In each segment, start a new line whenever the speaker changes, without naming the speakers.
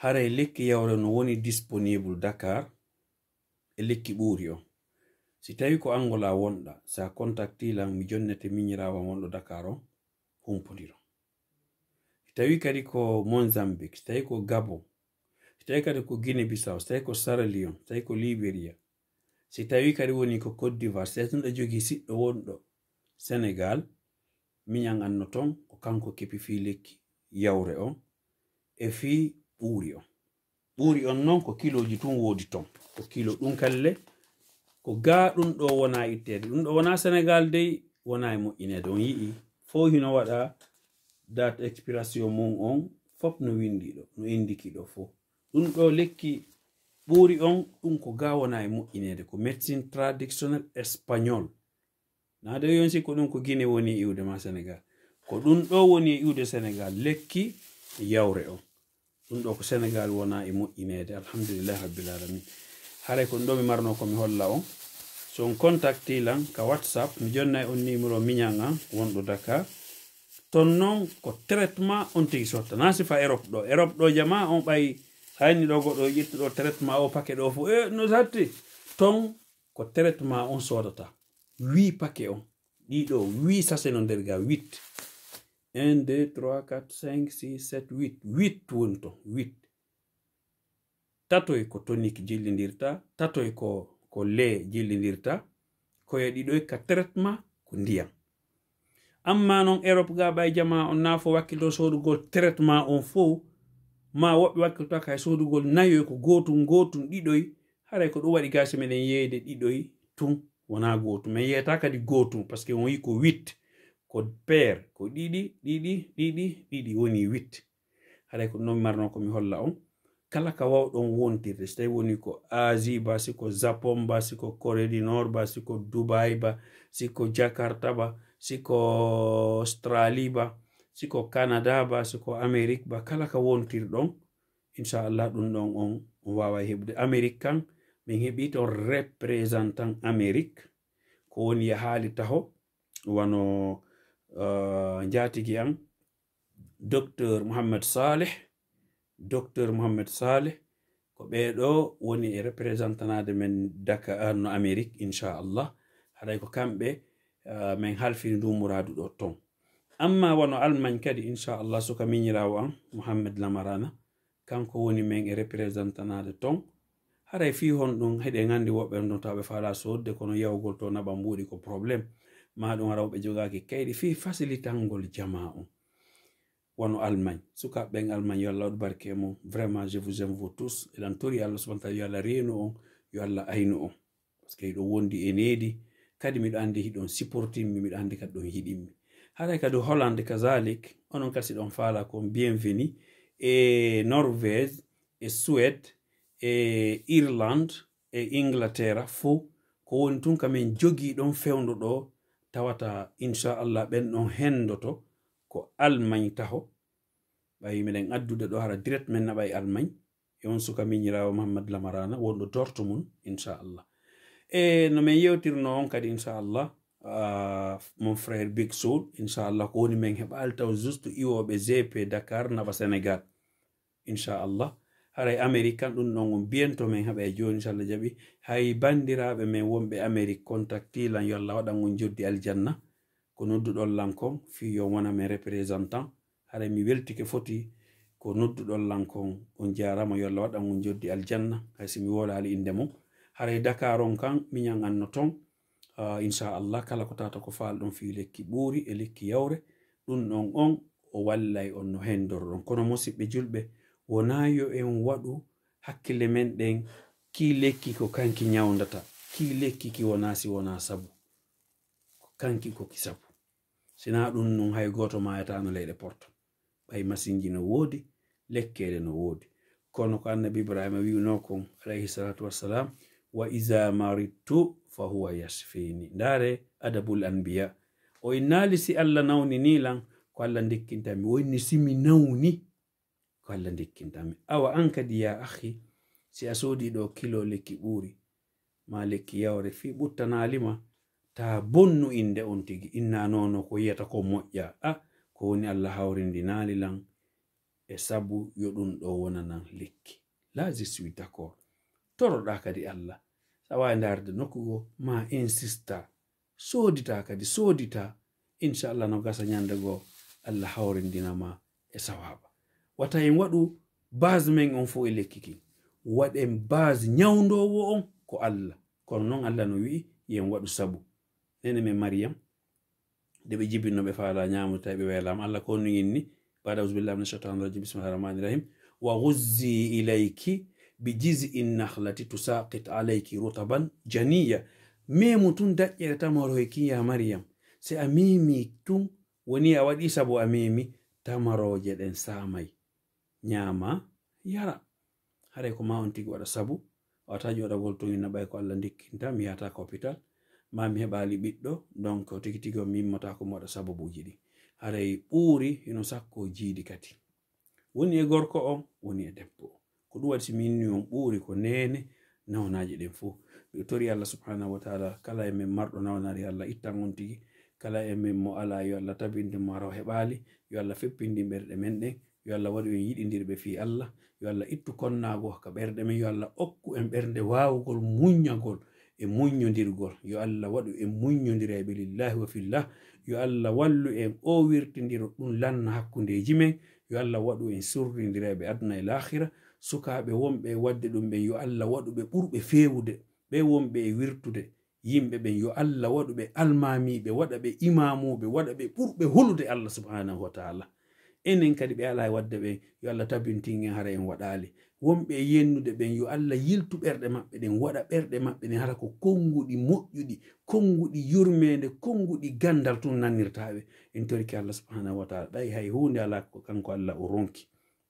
haray lekki yawre no woni disponible Dakar e lekki ɓuuri on. Si tawi ko Angola wonɗa sa contacti lan mi jonnete miñirawa wonɗo Dakar on humpodiro. Si tawi kadi ko Mozambique, si tawi ko Gabon, si tawi kadi ko Guinée Bissau, si tawi ko Sierra Leone, si tawi ko Liberia, si tawi kadi woni ko Côte d'Ivoire, si tawi jogi siɗɗo wonɗo Sénégal, miñan anno ton ko kanko kepi fi lekki yawre on e fi ɓuuri on. ɓuuri on non ko kiloji tun wodi ton, ko kilo ɗum kalle ko ga ɗum ɗo wona ittede, ɗum ɗo wona Sénégal dey wona e moƴƴinede. On yii fo hino waɗa date expiration mum on fop no windi ɗo, no indiki ɗo fo. ɗum ɗo lekki ɓuuri on ɗum ko ga wona e moƴƴinede, ko médecine traditionnel espagnol. na de yonsi ko ɗum ko Guinée woni e iwde ma Sénégal, ko ɗum ɗo woni e iwde Sénégal lekki yawre on. ɗum ɗo ko Sénégal wona e moƴƴinede, alhamdulillah rabbil alamin. haray ko ɗum ɗo mi marno ko mi holla on. so on contacti lan ka WhatsApp, mi jonnay on numéro miñan an wonɗo Dakar. ton non ko traitement on tigi sotta, na sifa Europe ɗo jama on ɓay hayni ɗo goɗɗo ƴetti ɗo traitement o paquet ɗo fo no satti. ton ko traitement on sodata 8 paquet on, ɗiɗo 8 sachet no nder ga 8. 1 2 3 4 5 6 7 8 8 woni to 8. tatoy ko tonique jillidirta, tatoy ko lait jillidirta, koye ɗiɗoy ka traitement ko ndiyam. amma non Europe ga ɓay jama on nafo wakkilto sodugol traitement on fo, ma woɓɓe wakkilto kay sodugol nayoy ko gotum ɗiɗoy. haray ko ɗum waɗi gasi meɗen yeyde ɗiɗoy tun wona gotum, men yeyata kadi gotum parce que on yi ko 8 ko paire, ko ɗiɗi woni 8. haray ko non marno ko mi holla on kala ka wawɗon wontirde, so tawi woni ko Asie ba, siko Japon ba, siko Corée du Nord ba, siko Dubai ba, siko Jakarta ba, siko Australie ba, siko Canada ba, siko Amérique ba, kala ka wontirɗon inchallah ɗum ɗon on wawa heɓde. Amérique kan min heɓi ton représentant Amérique ko woni haali taho wano jatigi an docteur Mohamed Saleh ko ɓeɗo woni e représentanade men Dakar no Amérique inchallah. haɗay ko kamɓe min halfini ndu muradu ɗo ton. amma wano Allemagne kadi inchallah suka miñirawo an Mohamed Lamarana kanko woni men e représentanade ton. haray fi hon ɗum heɗe gandi woɓɓe ɗon taɓe fala sodde kono yawgol to naɓa mbuɗi ko probléme ma ɗum rawɓe jogaki kayɗi fi facilitangol jama on wano Allemagne. sukaɓe Allemagne yo Allah waɗu barke e mum. vraiment je vous aime vous tous. eɗen tori Allah subhanahu wa ta'ala yo Allah reenu on, yo Allah aynu on, parce que hiɗo wondi e needi kadi miɗo andi hiɗon supportimi, miɗo andi kadi ɗon yiɗinmi. haray kadi Hollande kazalik onon kasi ɗon faala kon bienveni e Norvège e Suède e Irlande e Inglaterra fo ko woni tun kamin jogi ɗon fewndo ɗo tawata inchallah ɓen ɗon hendoto ko Allemagne taho. ɓayi miɗen addude ɗo hara direct men naɓa e Allemagne e on suka miñirawo Mohamed Lamarana wonɗo Dortmund inchallah. e no min yewtirno on kadi inchallah mon frère Big Soul inchallah ko woni men heɓali taw juste iwoɓe GP Dakar naɓa Sénégal inchallah. haray Amérique kan ɗum ɗon on biento men heɓa e joni inchallah jaaɓi. hay bandiraɓe men wonɓe Amérique contacti lan yo Allah waɗan on joddi aljanna ko nodduɗon lankon fi yo wona men représentant. haray mi weltike foti ko nodduɗon lankon on jarama yo Allah waɗan on joddi aljanna haysi mi wolali inde mum. haray Dakar on kan miñan anno ton inchallah kala ko tata ko falɗon fi lekki ɓuuri e lekki yawre ɗum ɗon on o wallay on no hendorɗon. kono musidɓe julɓe wona yo en waɗu hakkille men ɗen ki lekki ko kanki nyawdata, ki lekki ki wona si wona sabu ko kanki ko ki sabu. sina ɗum non hay goto mayata no leyɗe porto. ɓay masinji no woodi, lekkele no woodi. kono ko annabi Ibrahima wiwno kon alayhi salatu wassalam wa iza maridtu fa huwa yashfini. ndare adabul anbiya o innali si Allah nawni ni lan ko Allah dekkintami, wonni simi nawni ko Allah dekkintami. awa an kadi ya akhi si a sodi ɗo kilo lekki ɓuuri ma lekki yawre fi ɓuttanalima ta bonnu inde on tigi inna nono ko yiyata ko moƴƴa ko woni Allah hawrindi nali lan e sabu yo ɗum ɗo wonanan lekki. Là je suis d'accord. Toroɗa kadi Allah sawa ndarde nokkugo ma insista sodita kadi sodita inchallah no gasa nyande go Allah hawrindinama e sawaba. Wata en waɗu base men on fo e lekki ki waɗen base nyawdowo on ko Allah kono non Allah no wi'i yen waɗu sabu. Nene men Maryam de ɓe jibinno ɓe faala nyamuta ɓe welama Allah ko no yinni ba'da auzubillahi minash shaitanir rajim bismillahir rahmanir rahim wa ghuzzi ilayki bi jiz'in nakhlati tusaqit alayki rutaban janiya. Memu tun daƴƴere tamaro e kiya Maryam se a memi tun woni a waɗi sabu a memi tamaroje ɗen samay nyama yara. Haray ko ma on tigi waɗa sabu wata joɗagol tun ina ɓay ko Allah dikkinta mi yata ko hôpital ma mi heɓali ɓiɗɗo donc tigi tigi o mimmota ko mi waɗa sababuji ɗi. Haray ɓuuri hino sakko jiidi kadi woni e gorko on woni e debbo ko ɗum waɗi si minni on ɓuuri ko nene nawnaji ɗen fo. Mi tori Allah subhanahu wa ta'ala kala e men marɗo nawnari Allah ittan on tigi, kala e men mo ala yo Allah tabinde mo raw heɓali, yo Allah feppindi ɓerɗe men ɗen, yo Allah waɗu en yiɗidirɓe fi Allah, yo Allah ittu konnago ka ɓerɗe men, yo Allah okku en ɓernde wawugol muññagol e muññodirgol, yo Allah waɗu en muññodira e lillahi wa fillah, yo Allah wallu en o wirtidiro ɗum lanna hakkundeji men, yo Allah waɗu en surrindira ɓe aduna e l'akhira. Sukaɓe wonɓe wadde ɗum ɓen yo Allah waɗu ɓe ɓurɓe fewude, ɓe wonɓe e wirtude yimɓe ɓen yo Allah waɗu ɓe almamiɓe, waɗa ɓe imamuɓe, waɗa ɓe ɓurɓe hulude Allah subhanahu wa ta'ala. Enen kadi ɓe ala e wadde ɓen yo Allah tabintin en hara en waɗali. Wonɓe yennude ɓen yo Allah yiltu ɓerɗe maɓɓe ɗen, waɗa ɓerɗe maɓɓe ɗen hara ko konguɗi moƴƴuɗi, konguɗi yurmede, konguɗi gandal tun nannirtaɓe. En toriki Allah subhanahu wa ta'ala ɗay hay hunde ala ko kanko Allah o ronki.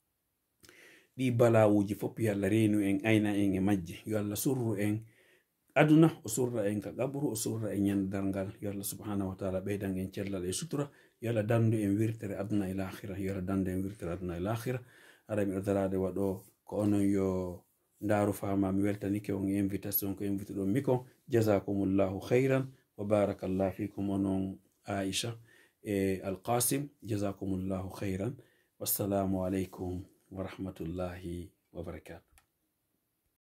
Ɗi balawuji fof yo Allah reenu en, ayna en e majje. Yo Allah surru en aduna, o surra en ka qabru, o surra en nyandal ngal. Yo Allah subhanahu wa ta'ala ɓeydan en cellal e sutura. Yo Allah dandu en wirtere aduna e l'akhira. Yo Allah dandu en wirtere aduna e l'akhira. Ara mi darade waɗo ko onon yo ndaru fama mi weltanike on invitation ko invite ɗon mikon. Jazakumullahu khairan wa barakallahu fikum onon Aisha e Al-Qasim. Jazakumullahu khairan. Wassalamu alaikum wa rahmatullahi wa barakatuh.